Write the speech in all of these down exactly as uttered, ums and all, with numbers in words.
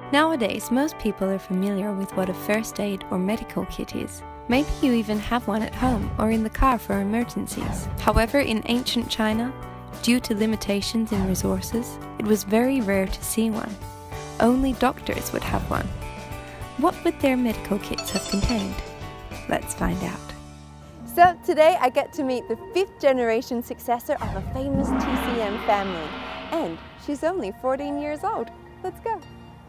Nowadays, most people are familiar with what a first aid or medical kit is. Maybe you even have one at home or in the car for emergencies. However, in ancient China, due to limitations in resources, it was very rare to see one. Only doctors would have one. What would their medical kits have contained? Let's find out. So today I get to meet the fifth generation successor of a famous T C M family. And she's only fourteen years old. Let's go.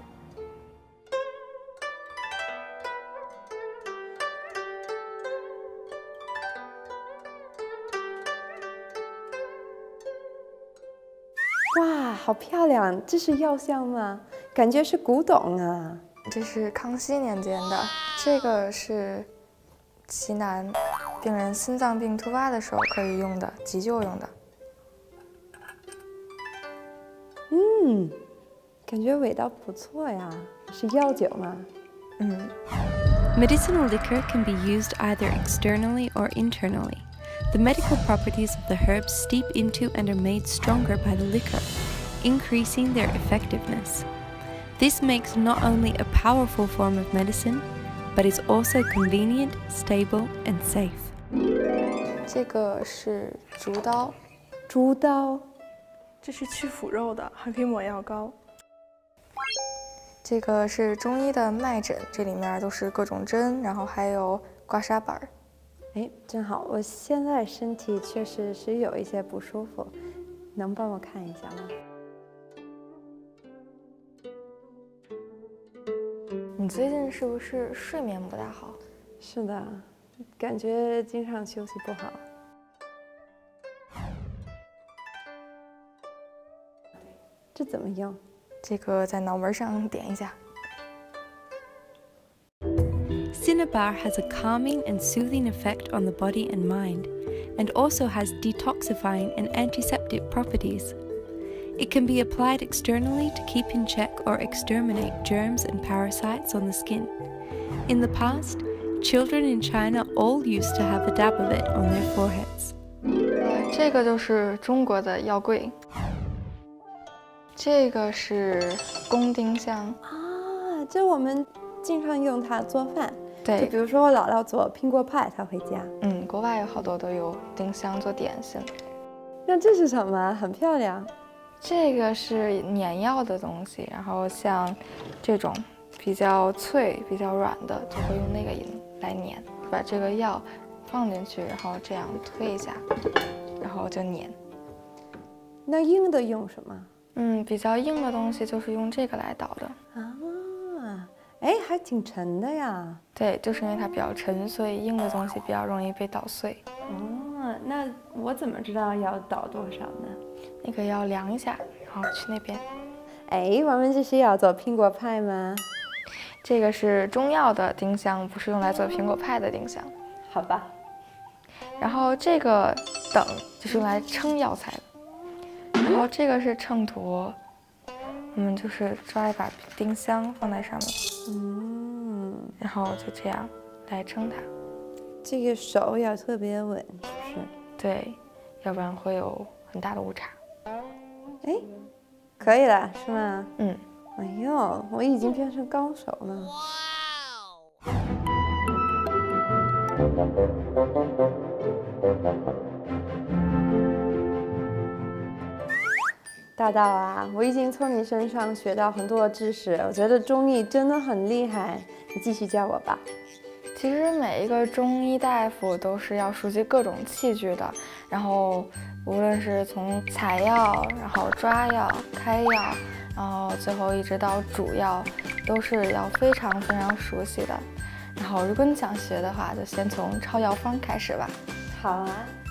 哇，好漂亮！这是药箱吗？感觉是古董啊。 这是康熙年间的，这个是奇楠病人心脏病突发的时候可以用的，急救用的。 嗯，感觉味道不错呀。是药酒吗？ 嗯。 Medicinal liquor can be used either externally or internally. The medical properties of the herbs steep into and are made stronger by the liquor, increasing their effectiveness. This makes not only a powerful form of medicine, but is also convenient, stable, and safe. 这个是竹刀， 竹刀， 这是去腐肉的，还可以抹药膏。 这个是中医的脉诊，这里面都是各种针，然后还有刮痧板。 哎，正好，我现在身体确实是有一些不舒服，能帮我看一下吗？ 你最近是不是睡眠不大好？ 是的，感觉经常休息不好。这怎么用？ 这个在脑门上点一下。 Cinnabar has a calming and soothing effect on the body and mind, and also has detoxifying and antiseptic properties. It can be applied externally to keep in check or exterminate germs and parasites on the skin. In the past, children in China all used to have a dab of it on their foreheads. 这个就是中国的药柜。这个是宫丁香啊，这我们经常用它做饭。 对， 就比如说我姥姥做苹果派，她会加。 嗯，国外有好多都有丁香做点心。 那这是什么？很漂亮。 这个是碾药的东西，然后像这种比较脆、比较软的，就会用那个银来碾，把这个药放进去，然后这样推一下，然后就碾。 那硬的用什么？ 嗯，比较硬的东西就是用这个来捣的。 啊，哎，还挺沉的呀。 对，就是因为它比较沉，所以硬的东西比较容易被捣碎。 哦，那我怎么知道要捣多少呢？ 那个要量一下，然后去那边。 哎，我们这是要做苹果派吗？ 这个是中药的丁香，不是用来做苹果派的丁香。 好吧。 然后这个等就是用来称药材的。然后这个是秤砣，我们就是抓一把丁香放在上面， 嗯， 然后就这样来称它。 这个手要特别稳，是不是？ 对，要不然会有很大的误差。 哎，可以了，是吗？ 嗯。 哎呦，我已经变成高手了。大道啊，我已经从你身上学到很多知识，我觉得中医真的很厉害，你继续教我吧。 其实每一个中医大夫都是要熟悉各种器具的，然后无论是从采药，然后抓药、开药，然后最后一直到煮药，都是要非常非常熟悉的。然后如果你想学的话，就先从抄药方开始吧。 好啊。